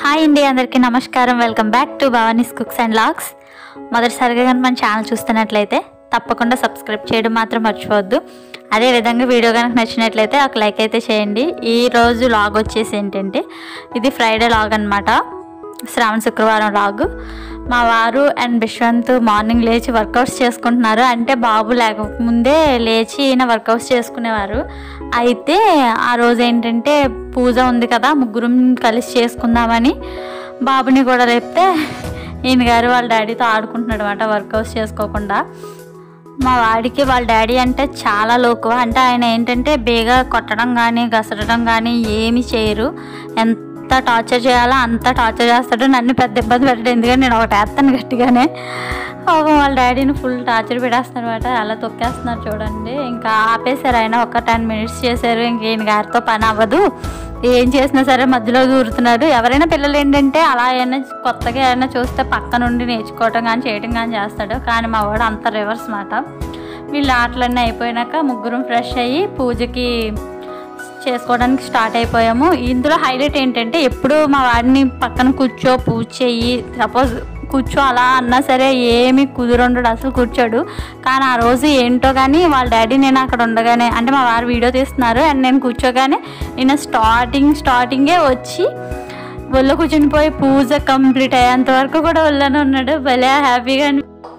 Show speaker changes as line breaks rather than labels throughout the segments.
Hi అండి, అందరికీ నమస్కారం. Welcome back to Bhavani's cooks and logs. మొదటిసారిగా కానీ మన ఛానల్ చూస్తున్నట్లయితే తప్పకుండా సబ్స్క్రైబ్ చేయడం మాత్రం మర్చిపోవద్దు. అదేవిధంగా వీడియో కనుక నచ్చినట్లయితే ఒక లైక్ అయితే చేయండి. ఈరోజు లాగ్ వచ్చేసి ఏంటంటే, ఇది ఫ్రైడే లాగ్ అనమాట, శ్రావణ శుక్రవారం లాగ్. మా వారు అండ్ బిశ్వంత్ మార్నింగ్ లేచి వర్కౌట్స్ చేసుకుంటున్నారు. అంటే బాబు లేకముందే లేచి ఈయన వర్కౌట్స్ చేసుకునేవారు. అయితే ఆ రోజు ఏంటంటే పూజ ఉంది కదా, ముగ్గురం కలిసి చేసుకుందామని బాబుని కూడా లేపితే ఈయన గారు వాళ్ళ డాడీతో ఆడుకుంటున్నాడు అనమాట, వర్కౌట్స్ చేసుకోకుండా. మా వాడికి వాళ్ళ డాడీ అంటే చాలా లోకువ. అంటే ఆయన ఏంటంటే బేగా కొట్టడం కానీ గసరడం కానీ ఏమీ చేయరు. ఎంత టార్చర్ చేయాలో అంత టార్చర్ చేస్తాడు. నన్ను పెద్ద ఇబ్బంది పెట్టాడు, ఎందుకంటే నేను ఒకటి వేస్తాను గట్టిగానే. వాళ్ళ డాడీని ఫుల్ టార్చర్ పెట్టేస్తున్నారు అనమాట. అలా తొక్కేస్తున్నారు చూడండి. ఇంకా ఆపేశారు ఆయన, ఒక 10 minutes చేశారు. ఇంక ఈయన గారితో పని అవ్వదు, ఏం చేసినా సరే మధ్యలో దూరుతున్నాడు. ఎవరైనా పిల్లలు ఏంటంటే అలా అయినా కొత్తగా ఏమైనా చూస్తే పక్క నుండి నేర్చుకోవటం కానీ చేయటం కానీ చేస్తాడు. కానీ మా వాడు అంత రివర్స్ మాట. వీళ్ళు ఆటలన్నీ అయిపోయినాక ముగ్గురం ఫ్రెష్ అయ్యి పూజకి చేసుకోవడానికి స్టార్ట్ అయిపోయాము. ఇందులో హైలైట్ ఏంటంటే, ఎప్పుడు మా వాడిని పక్కన కూర్చో పూజ చెయ్యి, సపోజ్ కూర్చో అలా అన్నా సరే ఏమి కుదురుండడు, అసలు కూర్చోడు. కానీ ఆ రోజు ఏంటో కానీ వాళ్ళ డాడీ నేను అక్కడ ఉండగానే, అంటే మా వారు వీడియో తీస్తున్నారు అండ్ నేను కూర్చోగానే ఈయన స్టార్టింగే వచ్చి ఒళ్ళో కూర్చొని పోయి పూజ కంప్లీట్ అయ్యేంత వరకు కూడా ఒళ్ళోనే ఉన్నాడు. భలే హ్యాపీగా.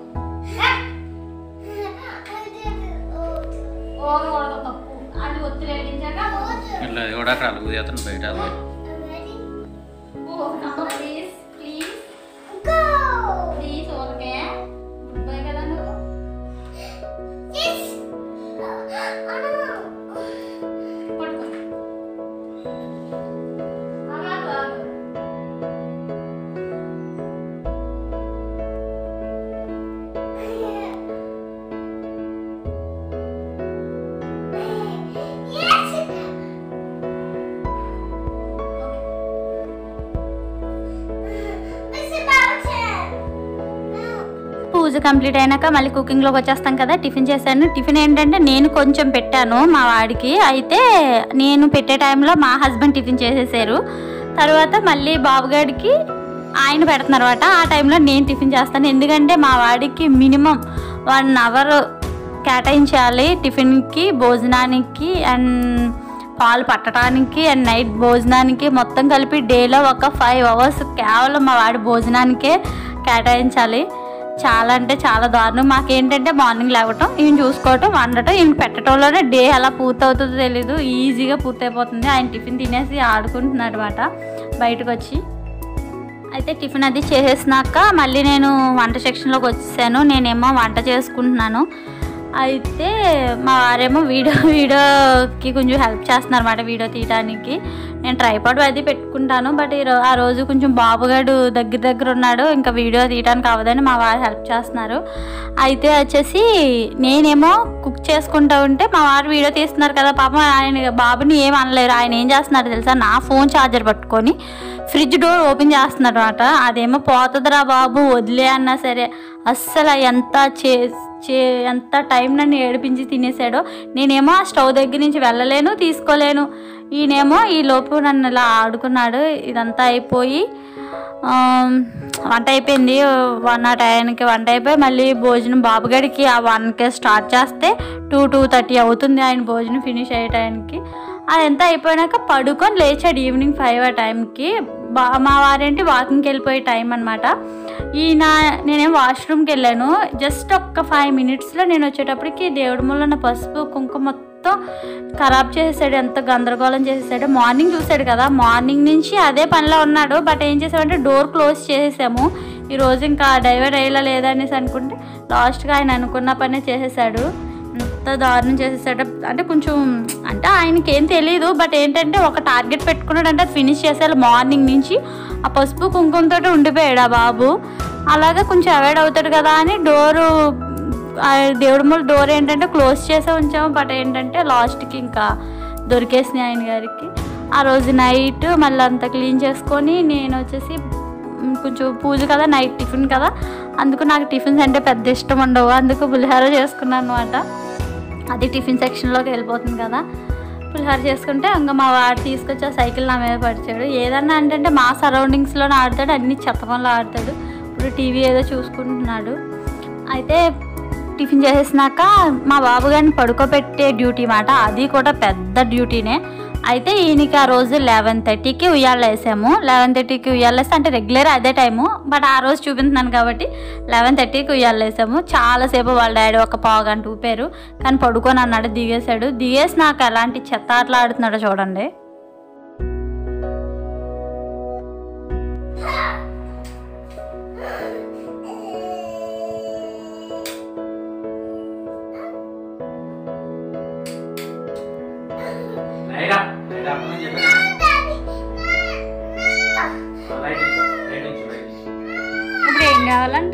పూజ కంప్లీట్ అయినాక మళ్ళీ కుకింగ్లోకి వచ్చేస్తాం కదా. టిఫిన్ చేశాను. టిఫిన్ ఏంటంటే నేను కొంచెం పెట్టాను మా వాడికి. అయితే నేను పెట్టే టైంలో మా హస్బెండ్ టిఫిన్ చేసేసారు. తర్వాత మళ్ళీ బాబుగాడికి ఆయన పెడుతున్నారు అనమాట. ఆ టైంలో నేను టిఫిన్ చేస్తాను. ఎందుకంటే మా వాడికి మినిమం 1 hour కేటాయించాలి టిఫిన్కి, భోజనానికి అండ్ పాలు పట్టడానికి అండ్ నైట్ భోజనానికి. మొత్తం కలిపి డేలో ఒక 5 hours కేవలం మా వాడి భోజనానికే కేటాయించాలి. చాలా అంటే చాలా దారుణం. మాకేంటంటే మార్నింగ్ లేవటం, ఈయన చూసుకోవటం, వండటం, ఈయన పెట్టడంలోనే డే ఎలా పూర్తవుతుందో తెలీదు, ఈజీగా పూర్తయిపోతుంది. ఆయన టిఫిన్ తినేసి ఆడుకుంటున్నాడు అనమాట బయటకు వచ్చి. అయితే టిఫిన్ అది చేసేసినాక మళ్ళీ నేను వంట సెక్షన్లోకి వచ్చేసాను. నేనేమో వంట చేసుకుంటున్నాను. అయితే మా వారేమో వీడియోకి కొంచెం హెల్ప్ చేస్తున్నారు అన్నమాట, వీడియో తీయడానికి. నేను ట్రైపాడ్ అది పెట్టుకుంటాను, బట్ ఆ రోజు కొంచెం బాబుగాడు దగ్గర ఉన్నాడు, ఇంకా వీడియో తీయడానికి అవ్వదని మా వారు హెల్ప్ చేస్తున్నారు. అయితే వచ్చేసి నేనేమో కుక్ చేసుకుంటూ ఉంటే మా వారు వీడియో తీస్తున్నారు కదా. పాపం ఆయన బాబుని ఏం అనలేరు. ఆయన ఏం చేస్తున్నారు తెలుసా, నా ఫోన్ ఛార్జర్ పట్టుకొని ఫ్రిడ్జ్ డోర్ ఓపెన్ చేస్తున్నారు అనమాట. అదేమో పోతుందిరా బాబు వదిలే అన్నా సరే అస్సలు ఎంత టైం నన్ను ఏడిపించి తినేసాడో. నేనేమో ఆ స్టవ్ దగ్గర నుంచి వెళ్ళలేను, తీసుకోలేను. ఈయనేమో ఈ లోపు నన్ను ఇలా ఆడుకున్నాడు. ఇదంతా అయిపోయి వంట అయిపోయింది. 1 టైంకి వంట అయిపోయి మళ్ళీ భోజనం బాబుగాడికి ఆ 1కే స్టార్ట్ చేస్తే 2-2:30 అవుతుంది ఆయన భోజనం ఫినిష్ అయ్యే టైంకి. అదంతా అయిపోయినాక పడుకొని లేచాడు ఈవినింగ్ 5 ఆ టైంకి. మా వారేంటి వాకింగ్కి వెళ్ళిపోయే టైం అనమాట. నేనేం వాష్రూమ్కి వెళ్ళాను. జస్ట్ ఒక్క 5 minutesలో నేను వచ్చేటప్పటికి దేవుడి మూలన పసుపు కుంకుమ మొత్తం ఖరాబ్ చేసేసాడు, ఎంత గందరగోళం చేసేసాడు. మార్నింగ్ చూసాడు కదా, మార్నింగ్ నుంచి అదే పనిలో ఉన్నాడు. బట్ ఏం చేసామంటే డోర్ క్లోజ్ చేసేసాము. ఈరోజు ఇంకా డైవర్ట్ అయ్యేలా లేదనేసి అనుకుంటే లాస్ట్గా ఆయన అనుకున్న పనే చేసేసాడు. ఎంత దారుణం చేసేసాడు అంటే, కొంచెం అంటే ఆయనకి ఏం తెలియదు, బట్ ఏంటంటే ఒక టార్గెట్ పెట్టుకున్నాడు అంటే ఫినిష్ చేసేయాలి. మార్నింగ్ నుంచి ఆ పసుపు కుంకుమతో ఉండిపోయాడు ఆ బాబు. అలాగే కొంచెం అవాయిడ్ అవుతాడు కదా అని దేవుడి మూల డోర్ ఏంటంటే క్లోజ్ చేసే ఉంచాము. బట్ ఏంటంటే లాస్ట్కి ఇంకా దొరికేసినాయి ఆయన గారికి. ఆ రోజు నైట్ మళ్ళీ అంతా క్లీన్ చేసుకొని నేను వచ్చేసి కొంచెం పూజ కదా, నైట్ టిఫిన్ కదా, అందుకు నాకు టిఫిన్స్ అంటే పెద్ద ఇష్టం ఉండవు. అందుకు పులిహోర చేసుకున్నాను అనమాట. అది టిఫిన్ సెక్షన్లోకి వెళ్ళిపోతుంది కదా. పులిహోర చేసుకుంటే ఇంకా మా వాడు తీసుకొచ్చి ఆ సైకిల్ నా మీద పరిచాడు. ఏదన్నా అంటే మా సరౌండింగ్స్లోనే ఆడతాడు, అన్ని చెత్త పనులు ఆడతాడు. ఇప్పుడు టీవీ ఏదో చూసుకుంటున్నాడు. అయితే టిఫిన్ చేసేసినాక మా బాబు గారిని పడుకోబెట్టే డ్యూటీ మాట, అది కూడా పెద్ద డ్యూటీనే. అయితే ఈయనకి ఆ రోజు 11:30కి ఉయ్యాల వేసాము. 11:30కి ఉయ్యాల వేస్తే అంటే రెగ్యులర్ అదే టైము, బట్ ఆ రోజు చూపించున్నాను కాబట్టి 11:30కి ఉయ్యాల వేసాము. చాలాసేపు వాళ్ళ డాడీ ఒక పావు గంట ఊపారు, కానీ పడుకొని అన్నాడు. దిగేశాడు. దిగేసి నాకు ఎలాంటి చెత్త ఆటలు ఆడుతున్నాడో చూడండి. ఇప్పుడు ఏం కావాలంట?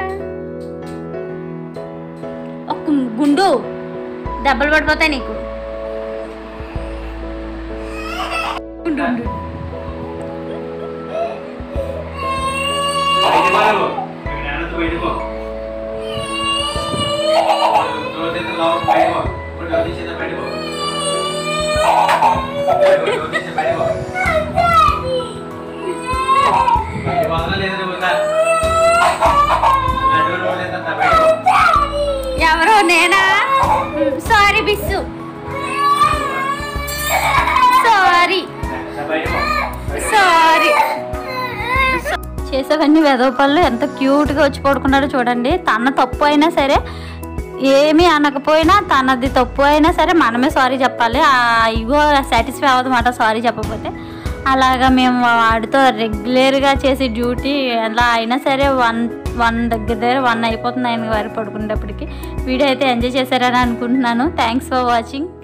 ఒక గుండు దెబ్బలు పడిపోతాయి నీకు. ఎవరో నేనా? Sorry Bissu, sorry sorry. చేసేవన్నీ వెధవ పళ్ళు. ఎంత క్యూట్గా వచ్చి పడుకున్నాడో చూడండి. తన తప్పు అయినా సరే, ఏమీ అనకపోయినా తనది తప్పు అయినా సరే మనమే సారీ చెప్పాలి. ఆ ఇగో సాటిస్ఫై అవ్వదన్నమాట సారీ చెప్పకపోతే. అలాగా మేము వాడితో రెగ్యులర్గా చేసే డ్యూటీ ఎలా అయినా సరే 1 దగ్గర 1 అయిపోతుంది ఆయన వారి పడుకునేటప్పటికి. వీడియో అయితే ఎంజాయ్ చేశారని అనుకుంటున్నాను. Thanks for watching.